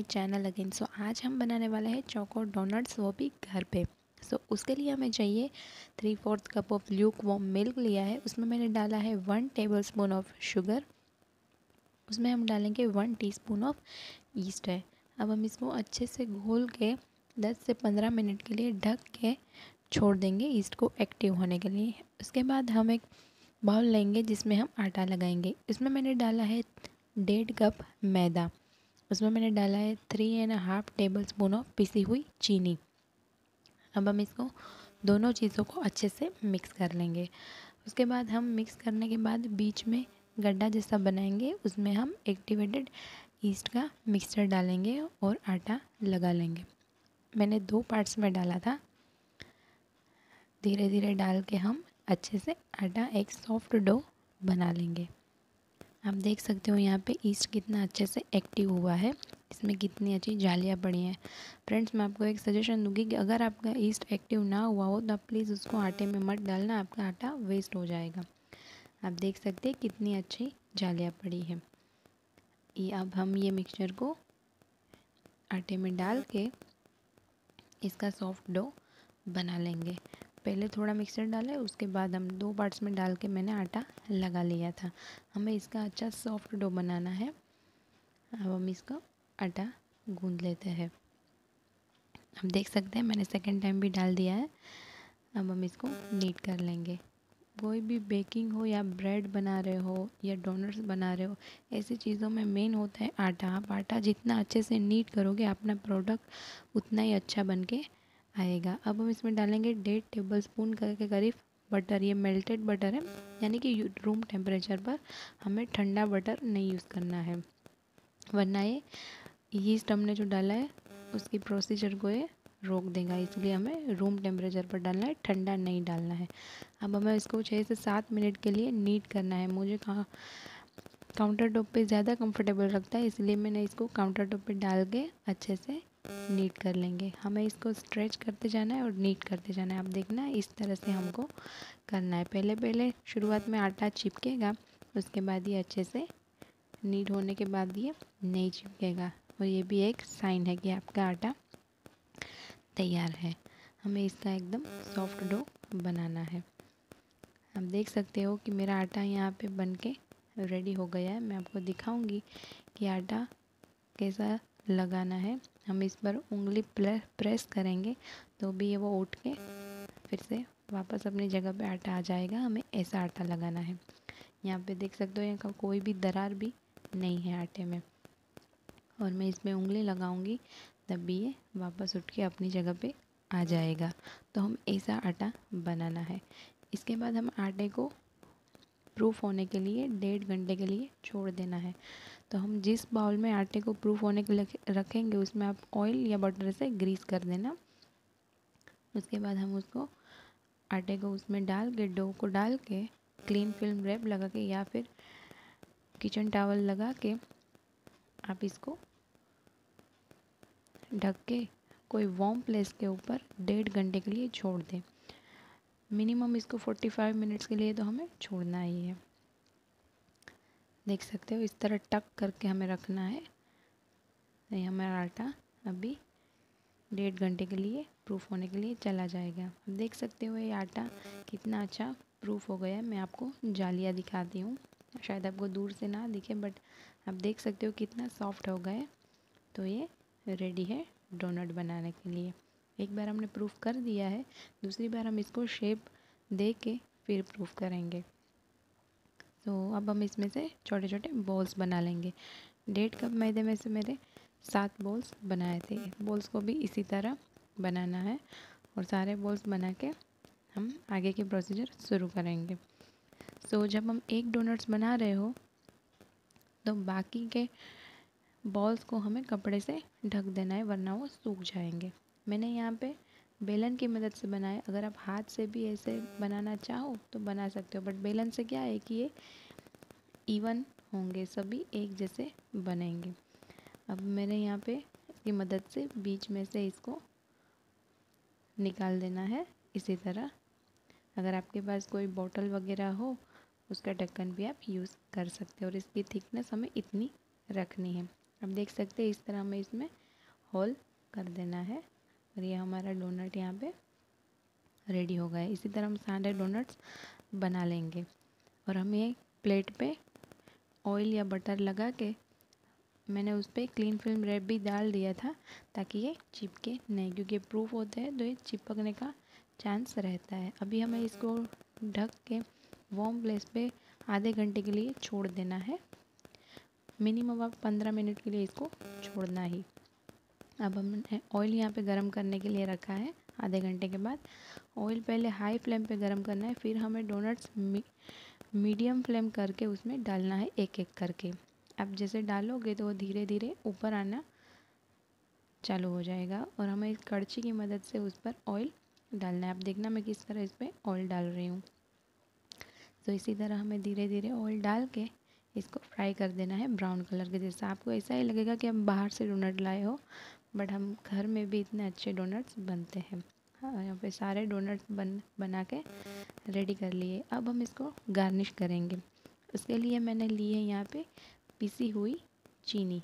Channel again. सो आज हम बनाने वाले हैं चोको डोनट्स, वो भी घर पे। सो उसके लिए हमें चाहिए 3/4 cup of lukewarm milk लिया है। उसमें मैंने डाला है 1 टेबलस्पून ऑफ शुगर। उसमें हम डालेंगे 1 टीस्पून ऑफ ईस्ट है। अब हम इसको अच्छे से घोल के 10 से 15 मिनट के लिए ढक के छोड़ देंगे ईस्ट को एक्टिव होने के लिए। उसके बाद हम एक बाउल लेंगे जिसमें हम आटा लगाएंगे। इसमें मैंने डाला है 1.5 कप मैदा। उसमें मैंने डाला है 3.5 टेबलस्पून ऑफ पिसी हुई चीनी। अब हम इसको दोनों चीज़ों को अच्छे से मिक्स कर लेंगे। उसके बाद हम मिक्स करने के बाद बीच में गड्ढा जैसा बनाएंगे, उसमें हम एक्टिवेटेड ईस्ट का मिक्सचर डालेंगे और आटा लगा लेंगे। मैंने 2 पार्ट्स में डाला था। धीरे धीरे डाल के हम अच्छे से आटा एक सॉफ्ट डो बना लेंगे। आप देख सकते हो यहाँ पे ईस्ट कितना अच्छे से एक्टिव हुआ है, इसमें कितनी अच्छी जालियाँ पड़ी हैं। फ्रेंड्स, मैं आपको एक सजेशन दूंगी कि अगर आपका ईस्ट एक्टिव ना हुआ हो तो आप प्लीज़ उसको आटे में मत डालना, आपका आटा वेस्ट हो जाएगा। आप देख सकते हैं कितनी अच्छी जालियाँ पड़ी है। ये अब हम ये मिक्सचर को आटे में डाल के इसका सॉफ्ट डो बना लेंगे। पहले थोड़ा मिक्सचर डाला है, उसके बाद हम 2 पार्ट्स में डाल के मैंने आटा लगा लिया था। हमें इसका अच्छा सॉफ्ट डो बनाना है। अब हम इसका आटा गूंद लेते हैं। अब देख सकते हैं मैंने सेकंड टाइम भी डाल दिया है। अब हम इसको नीट कर लेंगे। कोई भी बेकिंग हो या ब्रेड बना रहे हो या डोनट्स बना रहे हो, ऐसी चीज़ों में मेन होता है आटा। आप आटा जितना अच्छे से नीट करोगे अपना प्रोडक्ट उतना ही अच्छा बन के आएगा। अब हम इसमें डालेंगे 1.5 टेबलस्पून के करीब बटर। ये मेल्टेड बटर है, यानी कि रूम टेम्परेचर पर। हमें ठंडा बटर नहीं यूज़ करना है, वरना ये यीस्ट हमने जो डाला है उसकी प्रोसीजर को ये रोक देगा। इसलिए हमें रूम टेम्परेचर पर डालना है, ठंडा नहीं डालना है। अब हमें इसको 6 से 7 मिनट के लिए नीट करना है। मुझे काउंटर टॉप पे ज़्यादा कंफर्टेबल लगता है, इसलिए मैंने इसको काउंटर टॉप पे डाल के अच्छे से नीट कर लेंगे। हमें इसको स्ट्रेच करते जाना है और नीट करते जाना है। आप देखना इस तरह से हमको करना है। पहले शुरुआत में आटा चिपकेगा, उसके बाद ये अच्छे से नीट होने के बाद ये नहीं चिपकेगा, और ये भी एक साइन है कि आपका आटा तैयार है। हमें इसका एकदम सॉफ्ट डो बनाना है। आप देख सकते हो कि मेरा आटा यहाँ पे बन के रेडी हो गया है। मैं आपको दिखाऊंगी कि आटा कैसा लगाना है। हम इस पर उंगली प्रेस करेंगे तो भी ये वो उठ के फिर से वापस अपनी जगह पे आटा आ जाएगा। हमें ऐसा आटा लगाना है। यहाँ पे देख सकते हो यहाँ कोई भी दरार भी नहीं है आटे में, और मैं इसमें उंगली लगाऊंगी तब भी ये वापस उठ के अपनी जगह पे आ जाएगा। तो हम ऐसा आटा बनाना है। इसके बाद हम आटे को प्रूफ होने के लिए 1.5 घंटे के लिए छोड़ देना है। तो हम जिस बाउल में आटे को प्रूफ होने के लिए रखेंगे उसमें आप ऑयल या बटर से ग्रीस कर देना। उसके बाद हम उसको आटे को उसमें डाल के, डो को डाल के क्लीन फिल्म रैप लगा के या फिर किचन टॉवल लगा के आप इसको ढक के कोई वार्म प्लेस के ऊपर 1.5 घंटे के लिए छोड़ दें। मिनिमम इसको 45 मिनट्स के लिए तो हमें छोड़ना ही है। देख सकते हो इस तरह टक करके हमें रखना है। ये हमारा आटा अभी 1.5 घंटे के लिए प्रूफ होने के लिए चला जाएगा। अब देख सकते हो ये आटा कितना अच्छा प्रूफ हो गया है। मैं आपको जालियाँ दिखाती हूँ, शायद आपको दूर से ना दिखे, बट आप देख सकते हो कितना सॉफ्ट हो गया है। तो ये रेडी है डोनट बनाने के लिए। एक बार हमने प्रूफ कर दिया है, दूसरी बार हम इसको शेप दे के फिर प्रूफ करेंगे। तो अब हम इसमें से छोटे छोटे बॉल्स बना लेंगे। 1.5 कप मैदे में से मेरे 7 बॉल्स बनाए थे। बॉल्स को भी इसी तरह बनाना है और सारे बॉल्स बना के हम आगे की प्रोसीजर शुरू करेंगे। सो जब हम एक डोनट्स बना रहे हो तो बाकी के बॉल्स को हमें कपड़े से ढक देना है, वरना वो सूख जाएंगे। मैंने यहाँ पे बेलन की मदद से बनाया। अगर आप हाथ से भी ऐसे बनाना चाहो तो बना सकते हो, बट बेलन से क्या है कि ये इवन होंगे, सभी एक जैसे बनेंगे। अब मैंने यहाँ पे इसकी मदद से बीच में से इसको निकाल देना है इसी तरह। अगर आपके पास कोई बॉटल वगैरह हो उसका ढक्कन भी आप यूज़ कर सकते हो, और इसकी थिकनेस हमें इतनी रखनी है। अब देख सकते हैं इस तरह हमें इसमें होल कर देना है और ये हमारा डोनट यहाँ पे रेडी हो गया है। इसी तरह हम सारे डोनट्स बना लेंगे और हम ये प्लेट पे ऑयल या बटर लगा के मैंने उस पर क्लीन फिल्म रैप भी डाल दिया था ताकि ये चिपके नहीं, क्योंकि प्रूफ होता है तो ये चिपकने का चांस रहता है। अभी हमें इसको ढक के वार्म प्लेस पे आधे घंटे के लिए छोड़ देना है। मिनिमम आप 15 मिनट के लिए इसको छोड़ना ही। अब हमने ऑयल यहाँ पे गरम करने के लिए रखा है। आधे घंटे के बाद ऑयल पहले हाई फ्लेम पे गरम करना है, फिर हमें डोनट्स मीडियम फ्लेम करके उसमें डालना है एक एक करके। अब जैसे डालोगे तो वो धीरे धीरे ऊपर आना चालू हो जाएगा और हमें इस कड़छी की मदद से उस पर ऑयल डालना है। अब देखना मैं किस तरह इस पर ऑयल डाल रही हूँ। तो इसी तरह हमें धीरे धीरे ऑयल डाल के इसको फ्राई कर देना है ब्राउन कलर के जैसा। आपको ऐसा ही लगेगा कि हम बाहर से डोनट लाए हो, बट हम घर में भी इतने अच्छे डोनट्स बनते हैं। हाँ, यहाँ पे सारे डोनट्स बना के रेडी कर लिए। अब हम इसको गार्निश करेंगे। उसके लिए मैंने ली है यहाँ पे पिसी हुई चीनी।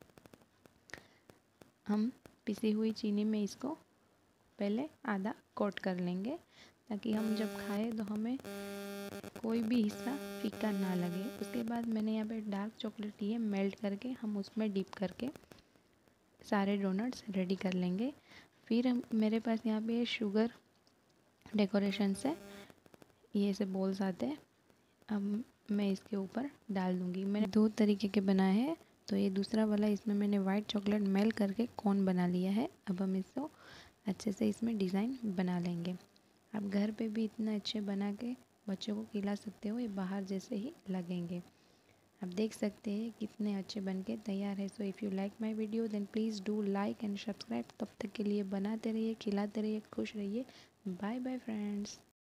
हम पिसी हुई चीनी में इसको पहले आधा कोट कर लेंगे ताकि हम जब खाएं तो हमें कोई भी हिस्सा फीका ना लगे। उसके बाद मैंने यहाँ पे डार्क चॉकलेट ली है, मेल्ट करके हम उसमें डिप करके सारे डोनट्स रेडी कर लेंगे। फिर मेरे पास यहाँ पे शुगर डेकोरेशन से ये से बॉल्स आते हैं, अब मैं इसके ऊपर डाल दूँगी। मैंने 2 तरीके के बनाए हैं, तो ये दूसरा वाला इसमें मैंने वाइट चॉकलेट मेल्ट करके कोन बना लिया है। अब हम इसको अच्छे से इसमें डिज़ाइन बना लेंगे। आप घर पे भी इतना अच्छे बना के बच्चों को खिला सकते हो, ये बाहर जैसे ही लगेंगे। आप देख सकते हैं कितने अच्छे बनके तैयार है। So if you like my video then please do like and subscribe. तब तक के लिए बनाते रहिए, खिलाते रहिए, खुश रहिए। Bye bye friends.